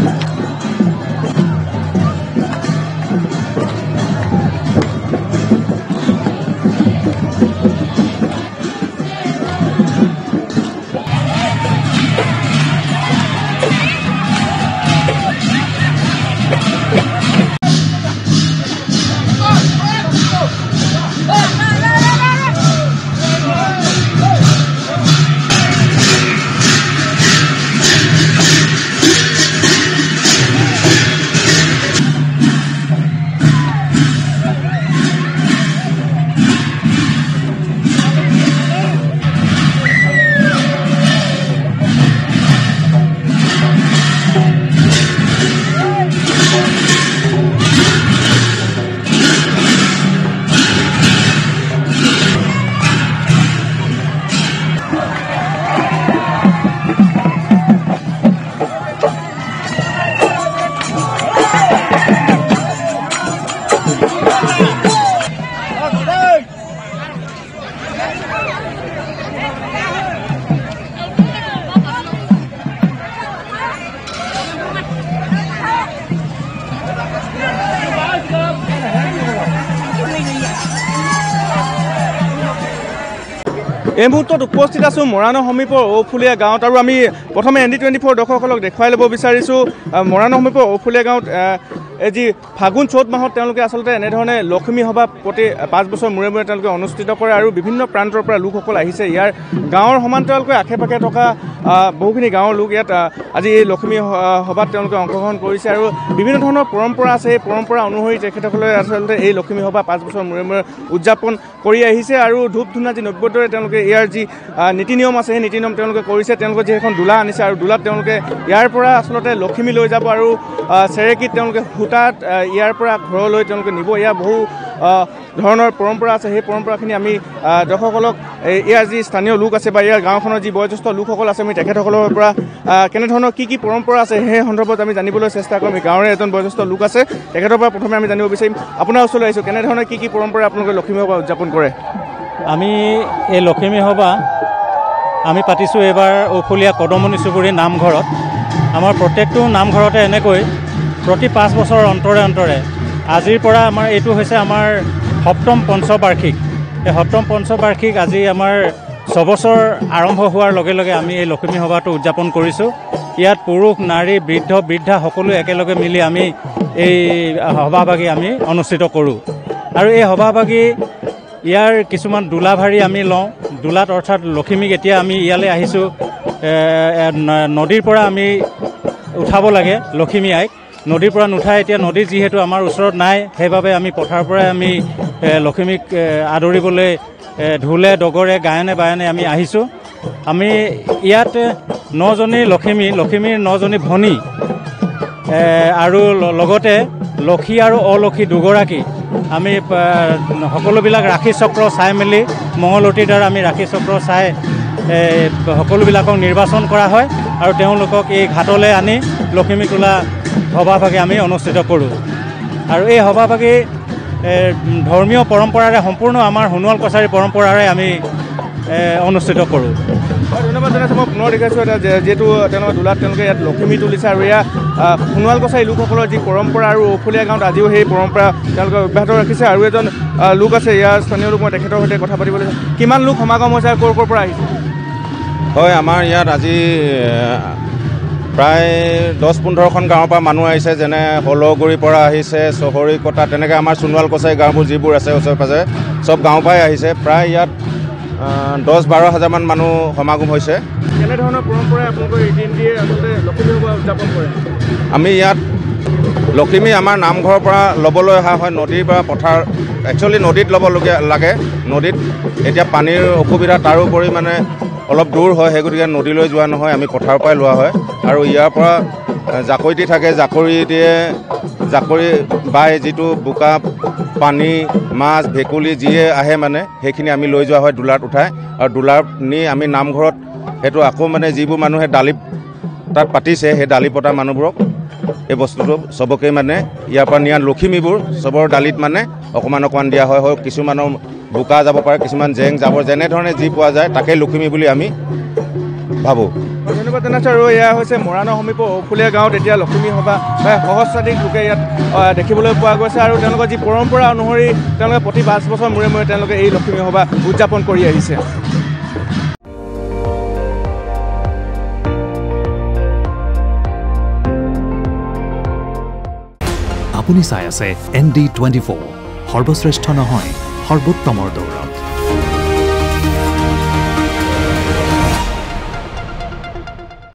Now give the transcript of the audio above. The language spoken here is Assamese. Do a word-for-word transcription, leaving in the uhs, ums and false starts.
এই মুহূৰ্তত উপস্থিত আছোঁ মৰাণৰ সমীপৰ ঔফুলীয়া গাঁৱত আৰু আমি প্ৰথমে এন ডি টুৱেণ্টি ফ'ৰ দৰ্শকসকলক দেখুৱাই ল'ব বিচাৰিছোঁ মৰাণৰ সমীপৰ ঔফুলীয়া গাঁৱত এই যি ফাগুন চ'ত মাহত তেওঁলোকে আচলতে এনেধৰণে লক্ষ্মী সভা প্ৰতি পাঁচ বছৰ মূৰে মূৰে তেওঁলোকে অনুষ্ঠিত কৰে আৰু বিভিন্ন প্ৰান্তৰ পৰা লোকসকল আহিছে ইয়াৰ গাঁৱৰ সমান্তৰালকৈ আশে পাশে থকা বহুখিনি গাঁৱৰ লোক ইয়াত আজি এই লক্ষ্মী সভাত তেওঁলোকে অংশগ্ৰহণ কৰিছে আৰু বিভিন্ন ধৰণৰ পৰম্পৰা আছে এই পৰম্পৰা অনুসৰি তেখেতসকলে আচলতে এই লক্ষ্মী সভা পাঁচ বছৰ মূৰে মূৰে উদযাপন কৰি আহিছে আৰু ধূপ ধূনা যি নব্যদৰে তেওঁলোকে ইয়াৰ যি নীতি নিয়ম আছে সেই নীতি নিয়ম তেওঁলোকে কৰিছে তেওঁলোকে যি এখন দোলা আনিছে আৰু দোলাত তেওঁলোকে ইয়াৰ পৰা আচলতে লক্ষ্মী লৈ যাব আৰু চেৰেকীত তেওঁলোকে সূতাত ইয়াৰ পৰা ঘৰলৈ তেওঁলোকে নিব ইয়াৰ বহু ধৰণৰ পৰম্পৰা আছে সেই পৰম্পৰাখিনি আমি দৰ্শকসকলক ইয়াৰ যি স্থানীয় লোক আছে বা ইয়াৰ গাঁওখনৰ যি বয়োজ্যেষ্ঠ লোকসকল আছে আমি তেখেতসকলৰ পৰা কেনেধৰণৰ কি কি পৰম্পৰা আছে সেই সন্দৰ্ভত আমি জানিবলৈ চেষ্টা কৰিম গাঁৱৰে এজন বয়োজ্যেষ্ঠ লোক আছে তেখেতৰ পৰা প্ৰথমে আমি জানিব বিচাৰিম আপোনাৰ ওচৰলৈ আহিছোঁ কেনেধৰণৰ কি কি পৰম্পৰা আপোনালোকে লক্ষ্মী সভা উদযাপন কৰে আমি এই লক্ষ্মী সভা আমি পাতিছোঁ এইবাৰ ঔফুলীয়া কদমনি চুবুৰী নামঘৰত আমাৰ প্ৰত্যেকটো নামঘৰতে এনেকৈ প্ৰতি পাঁচ বছৰ অন্তৰে অন্তৰে আজিৰ পৰা আমাৰ এইটো হৈছে আমাৰ সপ্তম পঞ্চবাৰ্ষিক এই সপ্তম পঞ্চবাৰ্ষিক আজি আমাৰ ছবছৰ আৰম্ভ হোৱাৰ লগে লগে আমি এই লক্ষ্মী সভাটো উদযাপন কৰিছোঁ ইয়াত পুৰুষ নাৰী বৃদ্ধ বৃদ্ধা সকলোৱে একেলগে মিলি আমি এই সভাভাগী আমি অনুষ্ঠিত কৰোঁ আৰু এই সভাভাগী ইয়াৰ কিছুমান দোলাভাৰী আমি লওঁ দোলাত অৰ্থাৎ লক্ষ্মীক এতিয়া আমি ইয়ালৈ আহিছোঁ নদীৰ পৰা আমি উঠাব লাগে লক্ষ্মী আইক নদীৰ পৰা নুঠাই এতিয়া নদী যিহেতু আমাৰ ওচৰত নাই সেইবাবে আমি পথাৰৰ পৰাই আমি লক্ষ্মীক আদৰিবলৈ ঢোলে ডগৰে গায়নে বায়নে আমি আহিছোঁ আমি ইয়াত নজনী লক্ষ্মী লক্ষ্মীৰ নজনী ভনী আৰু লগতে লক্ষী আৰু অলক্ষী দুগৰাকী আমি সকলোবিলাক ৰাখি চক্ৰ চাই মেলি মঙলতীৰ দ্বাৰা আমি ৰাখি চক্ৰ চাই সকলোবিলাকক নিৰ্বাচন কৰা হয় আৰু তেওঁলোকক এই ঘাটলৈ আনি লক্ষ্মী তোলা সভাভাগী আমি অনুষ্ঠিত কৰোঁ আৰু এই সভাভাগী ধৰ্মীয় পৰম্পৰাৰে সম্পূৰ্ণ আমাৰ সোণোৱাল কছাৰী পৰম্পৰাৰে আমি অনুষ্ঠিত কৰোঁ ধন্যবাদ জনাইছোঁ মই পুনৰ দেখাইছোঁ এটা যিহেতু তেওঁলোকে দোলাত তেওঁলোকে ইয়াত লক্ষ্মী তুলিছে আৰু ইয়াত সোণোৱাল কছাৰী লোকসকলৰ যি পৰম্পৰা আৰু ঔফুলীয়া গাঁৱত আজিও সেই পৰম্পৰা তেওঁলোকে অব্যাহত ৰাখিছে আৰু এজন লোক আছে ইয়াৰ স্থানীয় লোক মই তেখেতৰ সৈতে কথা পাতিবলৈ কিমান লোক সমাগম হৈছে আৰু ক'ৰ ক'ৰ পৰা আহিছে হয় আমাৰ ইয়াত আজি প্ৰায় দহ পোন্ধৰখন গাঁৱৰ পৰা মানুহ আহিছে যেনে হলগুৰিৰ পৰা আহিছে চহৰীকটা তেনেকৈ আমাৰ সোণোৱাল কছাৰী গাঁওবোৰ যিবোৰ আছে ওচৰে পাজৰে চব গাঁৱৰ পৰাই আহিছে প্ৰায় ইয়াত দহ বাৰ হাজাৰমান মানুহ সমাগম হৈছে কেনেধৰণৰ পৰম্পৰাই আপোনালোকৰ ৰীতি নীতিৰে আচলতে লক্ষ্মী সভা উদযাপন কৰে আমি ইয়াত লক্ষ্মী আমাৰ নামঘৰৰ পৰা ল'বলৈ অহা হয় নদীৰ পৰা পথাৰ একচুৱেলি নদীত ল'বলগীয়া লাগে নদীত এতিয়া পানীৰ অসুবিধা তাৰোপৰি মানে অলপ দূৰ হয় সেই গতিকে নদীলৈ যোৱা নহয় আমি পথাৰৰ পৰাই লোৱা হয় আৰু ইয়াৰ পৰা জাকৈটি থাকে জাকৰি দিয়ে জাকৰি বাই যিটো বোকা পানী মাছ ভেকুলী যিয়ে আহে মানে সেইখিনি আমি লৈ যোৱা হয় দোলাত উঠাই আৰু দোলাত নি আমি নামঘৰত সেইটো আকৌ মানে যিবোৰ মানুহে দালি তাত পাতিছে সেই দালি পতা মানুহবোৰক এই বস্তুটো চবকে মানে ইয়াৰ পৰা নিয়া লখিমীবোৰ চবৰ দালিত মানে অকণমান অকণমান দিয়া হয় হওক কিছুমানৰ বোকা যাব পাৰে কিছুমান জেং জাবৰ যেনেধৰণে যি পোৱা যায় তাকে লখিমী বুলি আমি ভাবোঁ ধন্যবাদ জনাইছোঁ। আৰু এয়া হৈছে মৰাণৰ সমীপৰ ঔফুলীয়া গাঁৱত এতিয়া লখিমী সভা বা সহস্ৰাধিক লোকে ইয়াত দেখিবলৈ পোৱা গৈছে। আৰু তেওঁলোকৰ যি পৰম্পৰা অনুসৰি তেওঁলোকে প্ৰতি পাঁচ বছৰ মূৰে মূৰে তেওঁলোকে এই লখিমী সভা উদযাপন কৰি আহিছে। আপুনি চাই আছে এন ডি টুৱেণ্টি ফ'ৰ, সৰ্বশ্ৰেষ্ঠ নহয় সৰ্বোত্তমৰ দৌৰত।